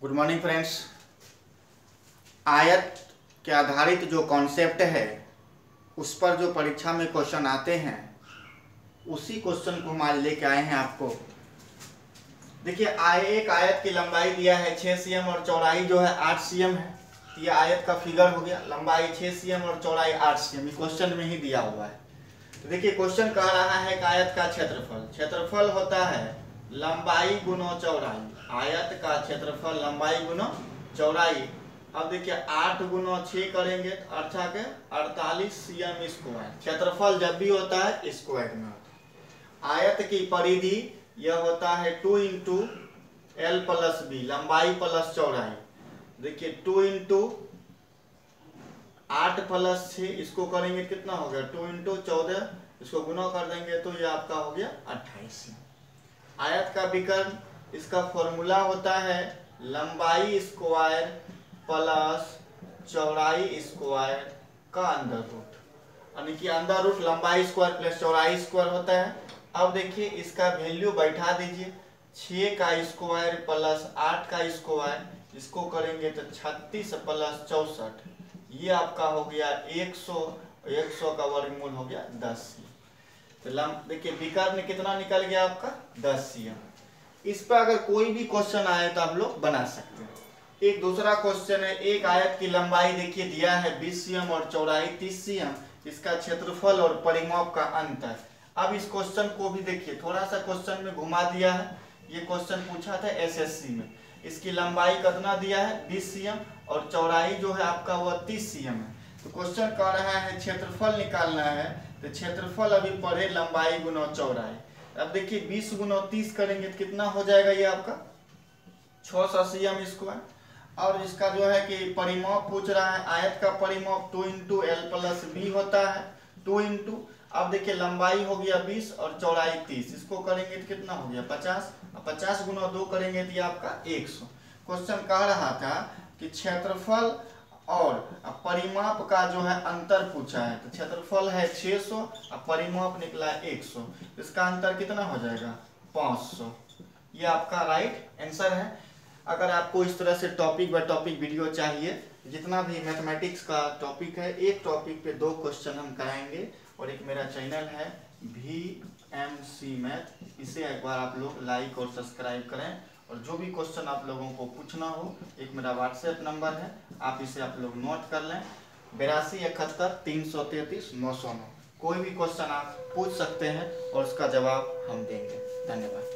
Good morning friends. आयत के आधारित जो कॉन्सेप्ट है उस पर जो परीक्षा में क्वेश्चन आते हैं उसी क्वेश्चन को हम आज लेके आए हैं आपको। देखिए एक आयत की लंबाई दिया है 6 cm और चौड़ाई जो है 8 cm है। ये आयत का फिगर हो गया, लंबाई 6 cm और चौड़ाई 8 cm, ये क्वेश्चन में ही दिया हुआ है। तो देखिए क्वेश्चन कह रहा है कि आयत का क्षेत्रफल, क्षेत्रफल होता है लंबाई गुना चौड़ाई। आयत का क्षेत्रफल लंबाई गुना चौड़ाई। अब देखिए 8 गुना 6 करेंगे तो 8 के 48 cm स्क्वायर। क्षेत्रफल जब भी होता है स्क्वायर में होता है। आयत की परिधि यह होता है 2 इंटू L प्लस बी, लंबाई प्लस चौड़ाई। देखिए 2 इंटू 8 प्लस 6, इसको करेंगे कितना हो गया 2 इंटू 14, इसको गुना कर देंगे तो ये आपका हो गया 28। आयत का विकर्ण, इसका फॉर्मूला होता है लंबाई स्क्वायर प्लस चौड़ाई स्क्वायर का अंडर रूट, यानी कि अंडर रूट लंबाई स्क्वायर प्लस चौड़ाई स्क्वायर होता है। अब देखिए इसका वैल्यू बैठा दीजिए, 6 का स्क्वायर प्लस 8 का स्क्वायर, इसको करेंगे तो 36 प्लस 64, ये आपका हो गया 100, 100 का वर्गमूल हो गया 10 cm। तो देखिए विकर्ण कितना निकल गया आपका 10 cm। इस पर अगर कोई भी क्वेश्चन आए तो आप लोग बना सकते हैं। एक दूसरा क्वेश्चन है, एक आयत की लंबाई देखिए दिया है 20 cm और चौड़ाई 30 cm, इसका क्षेत्रफल और परिमाप का अंतर। अब इस क्वेश्चन को भी देखिए, थोड़ा सा क्वेश्चन में घुमा दिया है। ये क्वेश्चन पूछा था एसएससी में। इसकी लंबाई कितना दिया है 20 cm और चौड़ाई जो है आपका वो 30 cm है। तो क्वेश्चन कह रहा है क्षेत्रफल निकालना है, तो क्षेत्रफल अभी पढ़े लंबाई गुना चौड़ाई। अब देखिए 20 गुना 30 करेंगे तो कितना हो जाएगा ये आपका 600 cm स्क्वायर। और इसका जो है कि परिमाप पूछ रहा है, आयत का परिमाप 2 इंटू L प्लस बी होता है, 2 इंटू, अब देखिए लंबाई हो गया 20 और चौड़ाई 30, इसको करेंगे तो कितना हो गया 50, 50 गुना 2 करेंगे तो ये आपका 100। क्वेश्चन कह रहा था कि क्षेत्रफल और परिमाप का जो है अंतर पूछा है। तो क्षेत्रफल है 600 और परिमाप निकला 100, इसका अंतर कितना हो जाएगा 500। ये आपका राइट आंसर है। अगर आपको इस तरह से टॉपिक बाय टॉपिक वीडियो चाहिए, जितना भी मैथमेटिक्स का टॉपिक है, एक टॉपिक पे 2 क्वेश्चन हम कराएंगे। और एक मेरा चैनल है VMC मैथ, इसे एक बार आप लोग लाइक और सब्सक्राइब करें। और जो भी क्वेश्चन आप लोगों को पूछना हो, एक मेरा व्हाट्सएप नंबर है, आप इसे आप लोग नोट कर लें, 82 71 333 909। कोई भी क्वेश्चन आप पूछ सकते हैं और उसका जवाब हम देंगे। धन्यवाद।